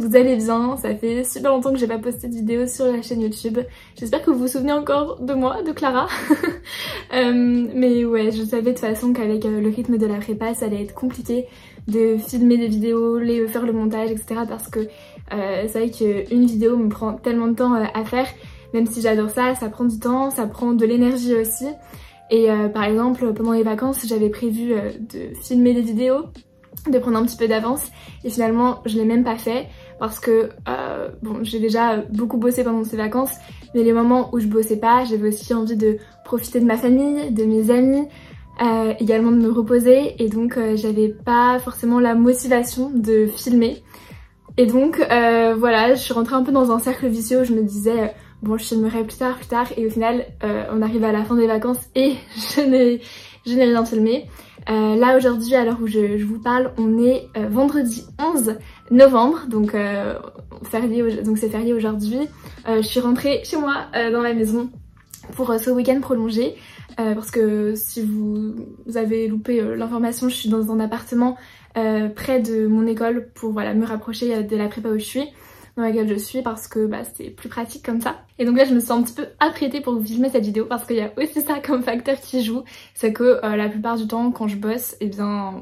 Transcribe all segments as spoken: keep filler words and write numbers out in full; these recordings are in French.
vous allez bien. Ça fait super longtemps que j'ai pas posté de vidéo sur la chaîne YouTube. J'espère que vous vous souvenez encore de moi, de Clara. euh, mais ouais, je savais de toute façon qu'avec euh, le rythme de la prépa, ça allait être compliqué de filmer des vidéos, les faire le montage, et cetera. Parce que euh, c'est vrai qu'une vidéo me prend tellement de temps euh, à faire. Même si j'adore ça, ça prend du temps, ça prend de l'énergie aussi. Et euh, par exemple, pendant les vacances, j'avais prévu euh, de filmer des vidéos, de prendre un petit peu d'avance. Et finalement, je l'ai même pas fait parce que euh, bon, j'ai déjà beaucoup bossé pendant ces vacances. Mais les moments où je bossais pas, j'avais aussi envie de profiter de ma famille, de mes amis, euh, également de me reposer. Et donc, euh, j'avais pas forcément la motivation de filmer. Et donc, euh, voilà, je suis rentrée un peu dans un cercle vicieux où je me disais... Euh, bon, je filmerai plus tard, plus tard, et au final, euh, on arrive à la fin des vacances et je n'ai je n'ai rien filmé. Euh, là aujourd'hui, à l'heure où je, je vous parle, on est euh, vendredi onze novembre, donc euh, férié, donc c'est férié aujourd'hui. Euh, je suis rentrée chez moi euh, dans la maison pour euh, ce week-end prolongé, euh, parce que si vous, vous avez loupé euh, l'information, je suis dans un appartement euh, près de mon école pour voilà me rapprocher euh, de la prépa où je suis. Dans laquelle je suis parce que bah, c'est plus pratique comme ça. Et donc là je me sens un petit peu apprêtée pour vous filmer cette vidéo parce qu'il y a aussi ça comme facteur qui joue, c'est que euh, la plupart du temps quand je bosse, et eh bien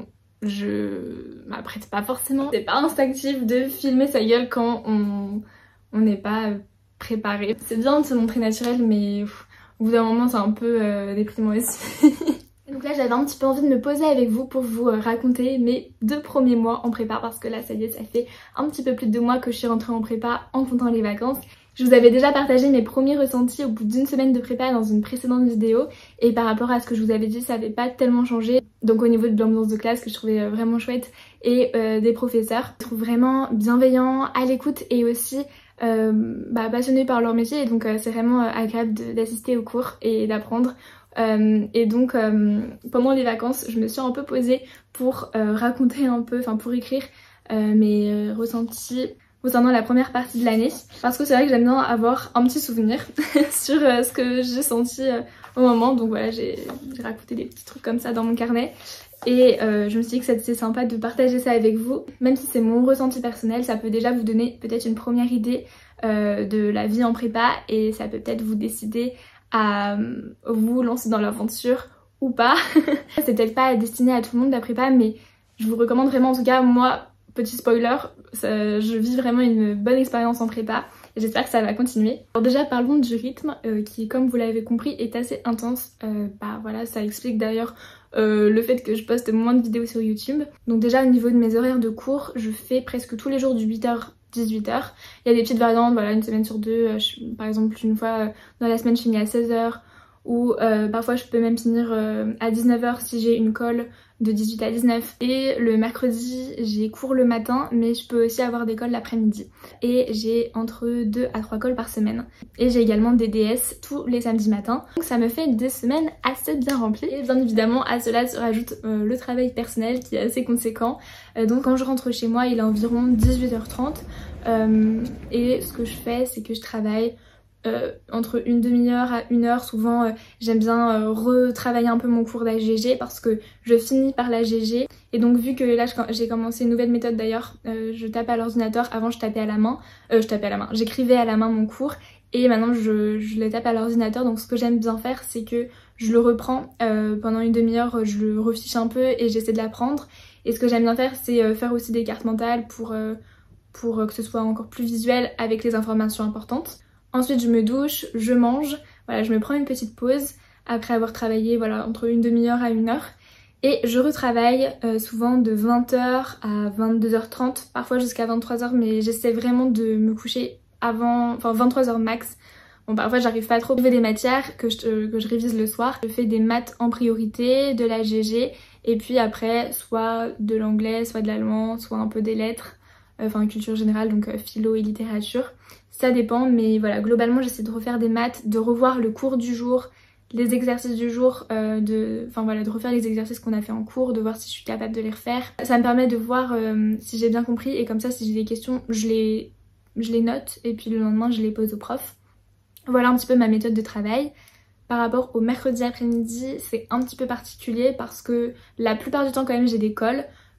je m'apprête pas forcément. C'est pas instinctif de filmer sa gueule quand on on n'est pas préparé. C'est bien de se montrer naturel mais pff, au bout d'un moment c'est un peu euh, déprimant aussi. Donc là j'avais un petit peu envie de me poser avec vous pour vous raconter mes deux premiers mois en prépa parce que là ça y est, ça fait un petit peu plus de deux mois que je suis rentrée en prépa en comptant les vacances. Je vous avais déjà partagé mes premiers ressentis au bout d'une semaine de prépa dans une précédente vidéo et par rapport à ce que je vous avais dit ça n'avait pas tellement changé. Donc au niveau de l'ambiance de classe que je trouvais vraiment chouette et euh, des professeurs, je trouve vraiment bienveillants, à l'écoute et aussi euh, bah, passionnés par leur métier et donc euh, c'est vraiment euh, agréable d'assister aux cours et d'apprendre. Euh, et donc euh, pendant les vacances je me suis un peu posée pour euh, raconter un peu, enfin pour écrire euh, mes euh, ressentis concernant la première partie de l'année parce que c'est vrai que j'aime bien avoir un petit souvenir sur euh, ce que j'ai senti euh, au moment. Donc voilà, j'ai raconté des petits trucs comme ça dans mon carnet et euh, je me suis dit que c'était sympa de partager ça avec vous. Même si c'est mon ressenti personnel, ça peut déjà vous donner peut-être une première idée euh, de la vie en prépa et ça peut peut-être vous décider à vous lancer dans l'aventure ou pas. C'est peut-être pas destiné à tout le monde la prépa mais je vous recommande vraiment, en tout cas moi, petit spoiler, ça, je vis vraiment une bonne expérience en prépa et j'espère que ça va continuer. Alors déjà parlons du rythme euh, qui comme vous l'avez compris est assez intense. Euh, bah voilà, ça explique d'ailleurs euh, le fait que je poste moins de vidéos sur YouTube. Donc déjà au niveau de mes horaires de cours, je fais presque tous les jours du huit heures dix-huit heures. Il y a des petites variantes, voilà, une semaine sur deux, je, par exemple une fois euh, dans la semaine je finis à seize heures ou euh, parfois je peux même finir euh, à dix-neuf heures si j'ai une colle de dix-huit à dix-neuf. Et le mercredi j'ai cours le matin mais je peux aussi avoir des colles l'après-midi et j'ai entre deux à trois colles par semaine et j'ai également des D S tous les samedis matins. Donc ça me fait des semaines assez bien remplies et bien évidemment à cela se rajoute euh, le travail personnel qui est assez conséquent. Euh, donc quand je rentre chez moi il est environ dix-huit heures trente euh, et ce que je fais c'est que je travaille Euh, entre une demi-heure à une heure. Souvent euh, j'aime bien euh, retravailler un peu mon cours d'A G G parce que je finis par l'A G G et donc vu que là j'ai commencé une nouvelle méthode d'ailleurs, euh, je tape à l'ordinateur, avant je tapais à la main, euh, je tapais à la main, j'écrivais à la main mon cours et maintenant je, je le tape à l'ordinateur. Donc ce que j'aime bien faire c'est que je le reprends euh, pendant une demi-heure, je le refiche un peu et j'essaie de l'apprendre. Et ce que j'aime bien faire c'est euh, faire aussi des cartes mentales pour, euh, pour euh, que ce soit encore plus visuel avec les informations importantes. Ensuite je me douche, je mange, voilà, je me prends une petite pause après avoir travaillé voilà, entre une demi-heure à une heure et je retravaille euh, souvent de vingt heures à vingt-deux heures trente, parfois jusqu'à vingt-trois heures mais j'essaie vraiment de me coucher avant, enfin vingt-trois heures max. Bon parfois j'arrive pas trop, je fais des matières que je, que je révise le soir, je fais des maths en priorité, de l'A G G et puis après soit de l'anglais, soit de l'allemand, soit un peu des lettres, euh, enfin culture générale donc euh, philo et littérature. Ça dépend mais voilà, globalement j'essaie de refaire des maths, de revoir le cours du jour, les exercices du jour, euh, de, enfin voilà, de refaire les exercices qu'on a fait en cours, de voir si je suis capable de les refaire. Ça me permet de voir euh, si j'ai bien compris et comme ça si j'ai des questions je les, je les note et puis le lendemain je les pose au prof. Voilà un petit peu ma méthode de travail. Par rapport au mercredi après-midi c'est un petit peu particulier parce que la plupart du temps quand même j'ai des colles.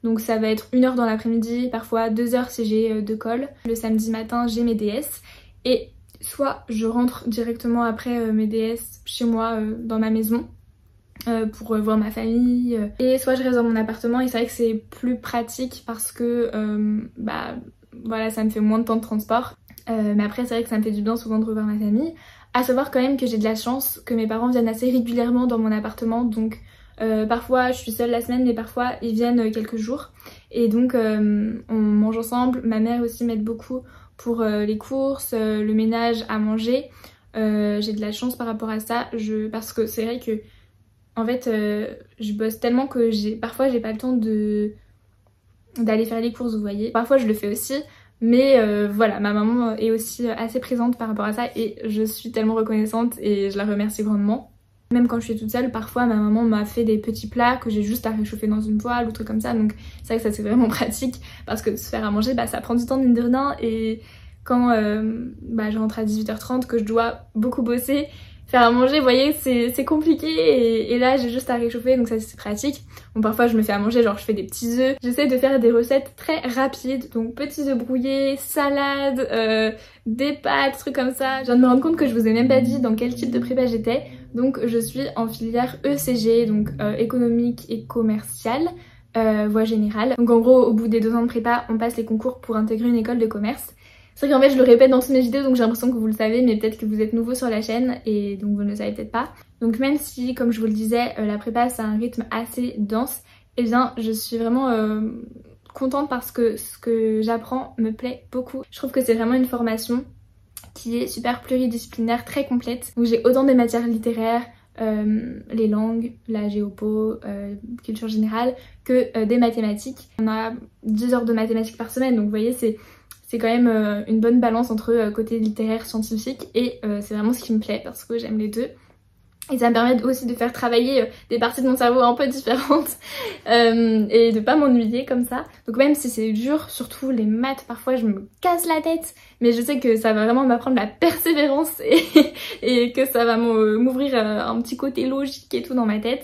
Donc ça va être une heure dans l'après-midi, parfois deux heures si j'ai euh, de colle. Le samedi matin j'ai mes D S et soit je rentre directement après euh, mes D S chez moi euh, dans ma maison euh, pour euh, voir ma famille euh, et soit je reste dans mon appartement et c'est vrai que c'est plus pratique parce que euh, bah voilà ça me fait moins de temps de transport. Euh, mais après c'est vrai que ça me fait du bien souvent de revoir ma famille. À savoir quand même que j'ai de la chance que mes parents viennent assez régulièrement dans mon appartement, donc Euh, parfois je suis seule la semaine mais parfois ils viennent quelques jours et donc euh, on mange ensemble. Ma mère aussi m'aide beaucoup pour euh, les courses, euh, le ménage, à manger. Euh, j'ai de la chance par rapport à ça je... parce que c'est vrai que en fait euh, je bosse tellement que j'ai parfois j'ai pas le temps de d'aller faire les courses, vous voyez. Parfois je le fais aussi mais euh, voilà, ma maman est aussi assez présente par rapport à ça et je suis tellement reconnaissante et je la remercie grandement. Même quand je suis toute seule, parfois ma maman m'a fait des petits plats que j'ai juste à réchauffer dans une poêle ou trucs comme ça, donc c'est vrai que ça c'est vraiment pratique parce que se faire à manger bah ça prend du temps mine de rien et quand euh, bah, je rentre à dix-huit heures trente que je dois beaucoup bosser, faire à manger vous voyez c'est compliqué et, et là j'ai juste à réchauffer donc ça c'est pratique. Bon parfois je me fais à manger, genre je fais des petits œufs, j'essaie de faire des recettes très rapides, donc petits œufs brouillés, salade, euh, des pâtes, trucs comme ça. Je viens de me rendre compte que je vous ai même pas dit dans quel type de prépa j'étais. Donc je suis en filière E C G, donc euh, économique et commerciale, euh, voie générale. Donc en gros au bout des deux ans de prépa on passe les concours pour intégrer une école de commerce. C'est vrai qu'en fait je le répète dans toutes mes vidéos donc j'ai l'impression que vous le savez mais peut-être que vous êtes nouveau sur la chaîne et donc vous ne le savez peut-être pas. Donc même si comme je vous le disais euh, la prépa c'est un rythme assez dense, et eh bien je suis vraiment euh, contente parce que ce que j'apprends me plaît beaucoup. Je trouve que c'est vraiment une formation qui est super pluridisciplinaire, très complète. Donc j'ai autant des matières littéraires, euh, les langues, la géopo, euh, culture générale, que euh, des mathématiques. On a dix heures de mathématiques par semaine donc vous voyez c'est c'est quand même euh, une bonne balance entre euh, côté littéraire, scientifique et euh, c'est vraiment ce qui me plaît parce que j'aime les deux. Et ça me permet aussi de faire travailler euh, des parties de mon cerveau un peu différentes euh, et de pas m'ennuyer comme ça. Donc même si c'est dur, surtout les maths, parfois je me casse la tête, mais je sais que ça va vraiment m'apprendre la persévérance et, et que ça va m'ouvrir un petit côté logique et tout dans ma tête.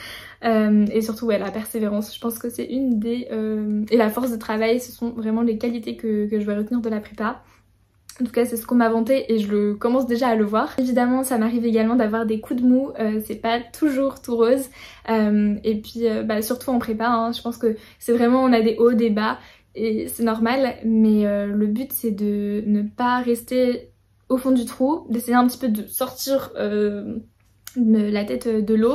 Euh, et surtout ouais, la persévérance, je pense que c'est une des... Euh, et la force de travail, ce sont vraiment les qualités que, que je vais retenir de la prépa. En tout cas c'est ce qu'on m'a vanté et je le commence déjà à le voir. Évidemment ça m'arrive également d'avoir des coups de mou, euh, c'est pas toujours tout rose. Euh, et puis euh, bah, surtout en prépa, hein, je pense que c'est vraiment on a des hauts, des bas et c'est normal. Mais euh, le but c'est de ne pas rester au fond du trou, d'essayer un petit peu de sortir euh, de la tête de l'eau.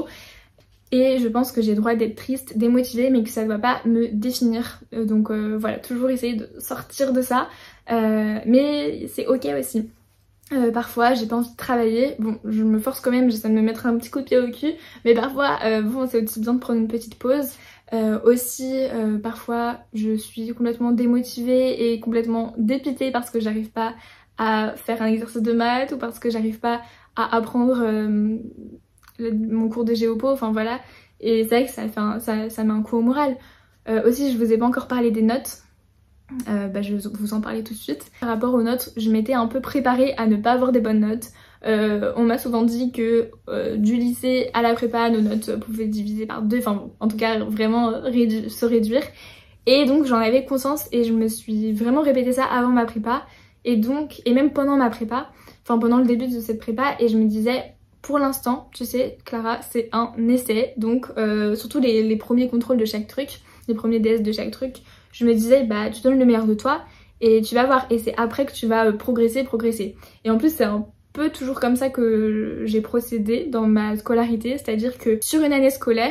Et je pense que j'ai le droit d'être triste, démotivée, mais que ça ne doit pas me définir. Euh, donc euh, voilà, toujours essayer de sortir de ça. Euh, mais c'est ok aussi. Euh, parfois j'ai pas envie de travailler, bon je me force quand même, j'essaie de me mettre un petit coup de pied au cul. Mais parfois, euh, bon c'est aussi bien de prendre une petite pause. Euh, aussi euh, parfois je suis complètement démotivée et complètement dépitée parce que j'arrive pas à faire un exercice de maths ou parce que j'arrive pas à apprendre... Euh, mon cours de géopo, enfin voilà, et c'est vrai que ça, fait un, ça, ça met un coup au moral. Euh, aussi je vous ai pas encore parlé des notes, euh, bah, je vais vous en parler tout de suite. Par rapport aux notes, je m'étais un peu préparée à ne pas avoir des bonnes notes. Euh, on m'a souvent dit que euh, du lycée à la prépa, nos notes pouvaient diviser par deux, enfin en tout cas vraiment rédu se réduire. Et donc j'en avais conscience et je me suis vraiment répété ça avant ma prépa, et donc, et même pendant ma prépa, enfin pendant le début de cette prépa, et je me disais... Pour l'instant, tu sais, Clara, c'est un essai, donc euh, surtout les, les premiers contrôles de chaque truc, les premiers D S de chaque truc, je me disais, bah tu donnes le meilleur de toi et tu vas voir, et c'est après que tu vas progresser, progresser. Et en plus, c'est un peu toujours comme ça que j'ai procédé dans ma scolarité, c'est-à-dire que sur une année scolaire,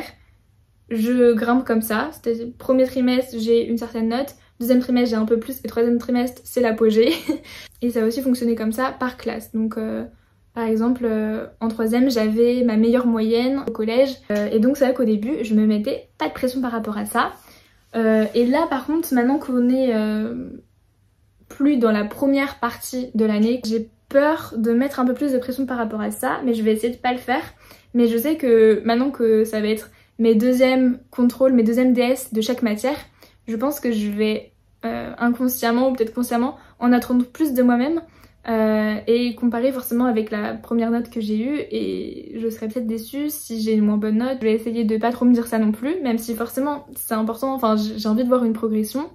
je grimpe comme ça, c'est-à-dire premier trimestre, j'ai une certaine note, deuxième trimestre, j'ai un peu plus, et troisième trimestre, c'est l'apogée. Et ça a aussi fonctionné comme ça par classe, donc... Euh, Par exemple, euh, en troisième, j'avais ma meilleure moyenne au collège. Euh, et donc c'est vrai qu'au début, je me mettais pas de pression par rapport à ça. Euh, et là, par contre, maintenant qu'on est euh, plus dans la première partie de l'année, j'ai peur de mettre un peu plus de pression par rapport à ça. Mais je vais essayer de pas le faire. Mais je sais que maintenant que ça va être mes deuxièmes contrôles, mes deuxièmes D S de chaque matière, je pense que je vais euh, inconsciemment ou peut-être consciemment en attendre plus de moi-même. Euh, et comparer forcément avec la première note que j'ai eue, et je serais peut-être déçue si j'ai une moins bonne note. Je vais essayer de pas trop me dire ça non plus, même si forcément c'est important, enfin j'ai envie de voir une progression,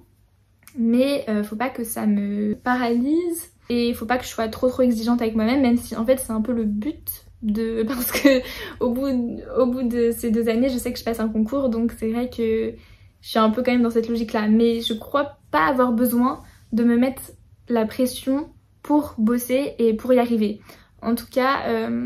mais euh, faut pas que ça me paralyse et faut pas que je sois trop trop exigeante avec moi-même, même si en fait c'est un peu le but de... parce que au bout, au bout de ces deux années je sais que je passe un concours, donc c'est vrai que je suis un peu quand même dans cette logique là, mais je crois pas avoir besoin de me mettre la pression pour bosser et pour y arriver. En tout cas, euh,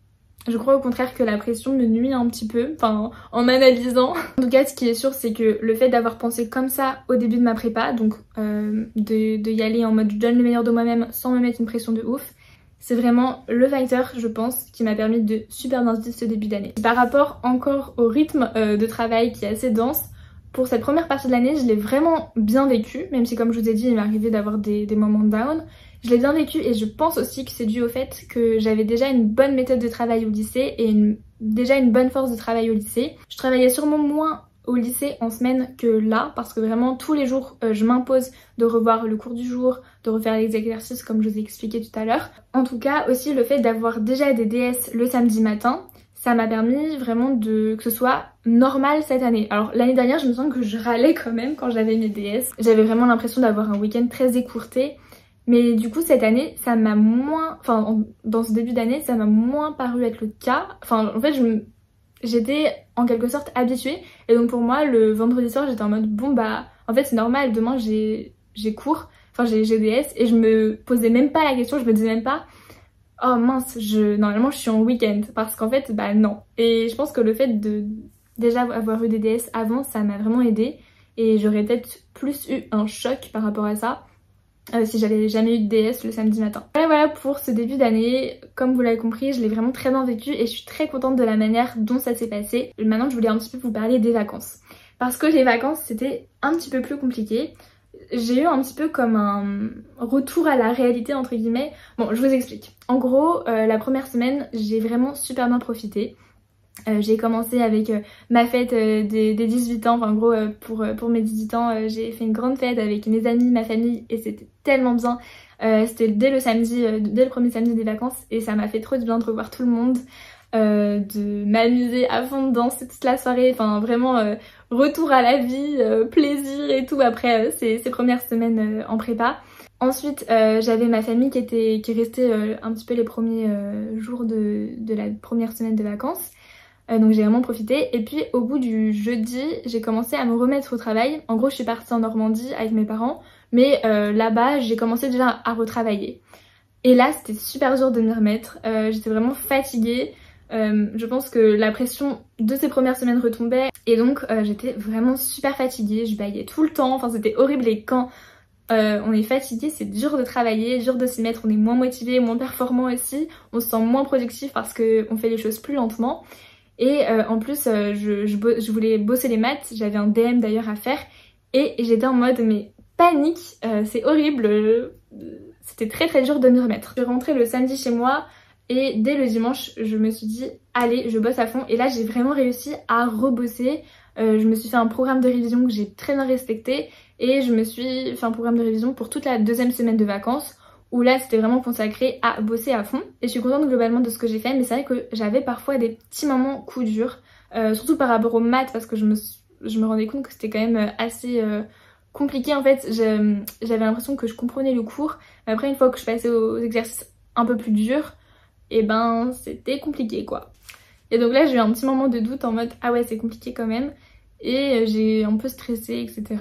je crois au contraire que la pression me nuit un petit peu, enfin en m'analysant. En tout cas, ce qui est sûr, c'est que le fait d'avoir pensé comme ça au début de ma prépa, donc euh, de, de y aller en mode je donne le meilleur de moi-même sans me mettre une pression de ouf, c'est vraiment le fighter, je pense, qui m'a permis de super bien vivre ce début d'année. Par rapport encore au rythme euh, de travail qui est assez dense, pour cette première partie de l'année, je l'ai vraiment bien vécu, même si comme je vous ai dit, il m'est arrivé d'avoir des, des moments down. Je l'ai bien vécu et je pense aussi que c'est dû au fait que j'avais déjà une bonne méthode de travail au lycée et une, déjà une bonne force de travail au lycée. Je travaillais sûrement moins au lycée en semaine que là, parce que vraiment tous les jours euh, je m'impose de revoir le cours du jour, de refaire les exercices comme je vous ai expliqué tout à l'heure. En tout cas aussi le fait d'avoir déjà des D S le samedi matin, ça m'a permis vraiment de que ce soit normal cette année. Alors l'année dernière je me sens que je râlais quand même quand j'avais mes D S. J'avais vraiment l'impression d'avoir un week-end très écourté. Mais du coup cette année ça m'a moins, enfin dans ce début d'année ça m'a moins paru être le cas. Enfin en fait je me... j'étais en quelque sorte habituée et donc pour moi le vendredi soir j'étais en mode bon bah en fait c'est normal, demain j'ai j'ai cours, enfin j'ai G D S et je me posais même pas la question, je me disais même pas oh mince je normalement je suis en week-end parce qu'en fait bah non. Et je pense que le fait de déjà avoir eu des D S avant ça m'a vraiment aidée et j'aurais peut-être plus eu un choc par rapport à ça. Euh, si j'avais jamais eu de D S le samedi matin. Voilà, voilà pour ce début d'année. Comme vous l'avez compris, je l'ai vraiment très bien vécu et je suis très contente de la manière dont ça s'est passé. Maintenant, je voulais un petit peu vous parler des vacances. Parce que les vacances, c'était un petit peu plus compliqué. J'ai eu un petit peu comme un retour à la réalité, entre guillemets. Bon, je vous explique. En gros, euh, la première semaine, j'ai vraiment super bien profité. Euh, j'ai commencé avec euh, ma fête euh, des, des dix-huit ans, enfin en gros euh, pour, euh, pour mes dix-huit ans euh, j'ai fait une grande fête avec mes amis, ma famille et c'était tellement bien. Euh, c'était dès le samedi, euh, dès le premier samedi des vacances et ça m'a fait trop du bien de revoir tout le monde, euh, de m'amuser à fond, de danser toute la soirée, enfin vraiment euh, retour à la vie, euh, plaisir et tout après euh, ces, ces premières semaines euh, en prépa. Ensuite euh, j'avais ma famille qui était qui restait euh, un petit peu les premiers euh, jours de, de la première semaine de vacances. Euh, donc j'ai vraiment profité et puis au bout du jeudi j'ai commencé à me remettre au travail. En gros je suis partie en Normandie avec mes parents mais euh, là-bas j'ai commencé déjà à retravailler et là c'était super dur de m'y remettre. Euh, j'étais vraiment fatiguée, euh, je pense que la pression de ces premières semaines retombait et donc euh, j'étais vraiment super fatiguée, je baillais tout le temps, enfin c'était horrible et quand euh, on est fatigué c'est dur de travailler, dur de s'y mettre, on est moins motivé, moins performant aussi, on se sent moins productif parce qu'on fait les choses plus lentement. Et euh, en plus euh, je, je, je voulais bosser les maths, j'avais un D M d'ailleurs à faire et j'étais en mode mais panique, euh, c'est horrible, euh, c'était très très dur de m'y remettre. Je suis rentrée le samedi chez moi et dès le dimanche je me suis dit allez je bosse à fond et là j'ai vraiment réussi à rebosser. Euh, je me suis fait un programme de révision que j'ai très bien respecté et je me suis fait un programme de révision pour toute la deuxième semaine de vacances où là c'était vraiment consacré à bosser à fond et je suis contente globalement de ce que j'ai fait, mais c'est vrai que j'avais parfois des petits moments coups durs, euh, surtout par rapport aux maths parce que je me, je me rendais compte que c'était quand même assez euh, compliqué en fait. J'avais l'impression que je comprenais le cours, mais après une fois que je passais aux exercices un peu plus durs, et ben c'était compliqué quoi. Et donc là j'ai eu un petit moment de doute en mode ah ouais c'est compliqué quand même et j'ai un peu stressé etc.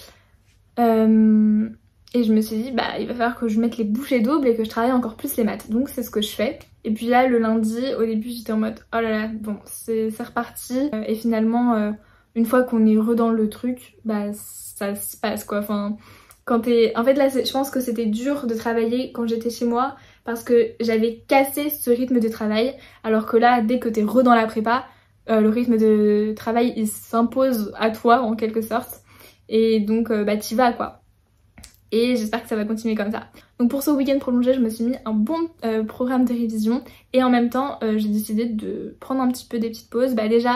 Euh... Et je me suis dit bah il va falloir que je mette les bouchées doubles et que je travaille encore plus les maths. Donc c'est ce que je fais. Et puis là le lundi au début j'étais en mode oh là là bon c'est reparti. Et finalement euh, une fois qu'on est re dans le truc bah ça se passe quoi. Enfin quand t'es... En fait là je pense que c'était dur de travailler quand j'étais chez moi parce que j'avais cassé ce rythme de travail. Alors que là dès que t'es re dans la prépa euh, le rythme de travail il s'impose à toi en quelque sorte. Et donc euh, bah t'y vas quoi. Et j'espère que ça va continuer comme ça. Donc pour ce week-end prolongé, je me suis mis un bon euh, programme de révision et en même temps, euh, j'ai décidé de prendre un petit peu des petites pauses. Bah déjà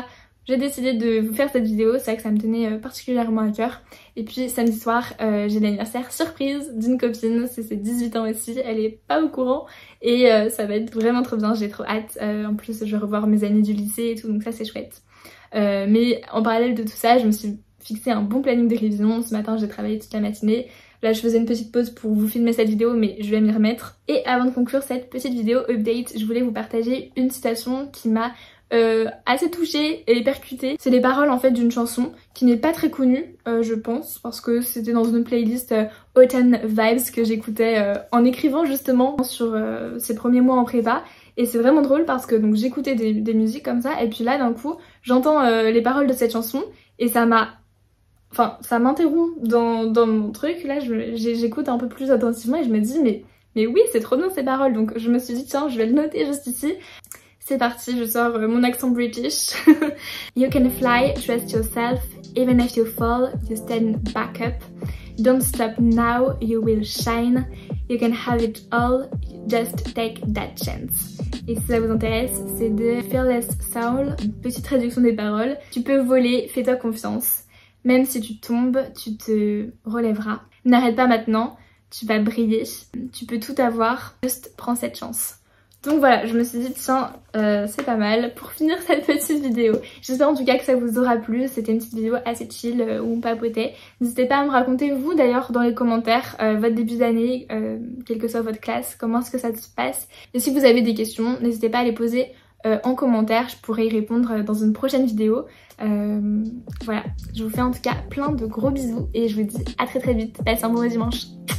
j'ai décidé de vous faire cette vidéo, c'est vrai que ça me tenait particulièrement à cœur. Et puis samedi soir, euh, j'ai l'anniversaire surprise d'une copine, c'est ses dix-huit ans aussi, elle est pas au courant et euh, ça va être vraiment trop bien, j'ai trop hâte. Euh, en plus je vais revoir mes amis du lycée et tout, donc ça c'est chouette. Euh, mais en parallèle de tout ça, je me suis fixé un bon planning de révision. Ce matin j'ai travaillé toute la matinée. Là je faisais une petite pause pour vous filmer cette vidéo mais je vais m'y remettre. Et avant de conclure cette petite vidéo update, je voulais vous partager une citation qui m'a euh, assez touchée et percutée. C'est les paroles en fait d'une chanson qui n'est pas très connue euh, je pense, parce que c'était dans une playlist euh, Autumn Vibes que j'écoutais euh, en écrivant justement sur euh, ces premiers mois en prépa. Et c'est vraiment drôle parce que donc j'écoutais des, des musiques comme ça et puis là d'un coup j'entends euh, les paroles de cette chanson et ça m'a... Enfin, ça m'interrompt dans, dans mon truc, là j'écoute un peu plus attentivement et je me dis mais, mais oui c'est trop bien ces paroles, donc je me suis dit tiens je vais le noter juste ici. C'est parti, je sors euh, mon accent british. You can fly, trust yourself, even if you fall, you stand back up. Don't stop now, you will shine. You can have it all, just take that chance. Et si ça vous intéresse, c'est de Fearless Soul, une petite traduction des paroles. Tu peux voler, fais-toi confiance. Même si tu tombes, tu te relèveras. N'arrête pas maintenant, tu vas briller. Tu peux tout avoir, juste prends cette chance. Donc voilà, je me suis dit tiens, euh, c'est pas mal pour finir cette petite vidéo. J'espère en tout cas que ça vous aura plu. C'était une petite vidéo assez chill euh, où on papotait. N'hésitez pas à me raconter vous d'ailleurs dans les commentaires euh, votre début d'année, euh, quelle que soit votre classe, comment est-ce que ça se passe. Et si vous avez des questions, n'hésitez pas à les poser euh, en commentaire, je pourrai y répondre dans une prochaine vidéo. Euh, voilà, je vous fais en tout cas plein de gros bisous et je vous dis à très très vite. Passez un bon dimanche.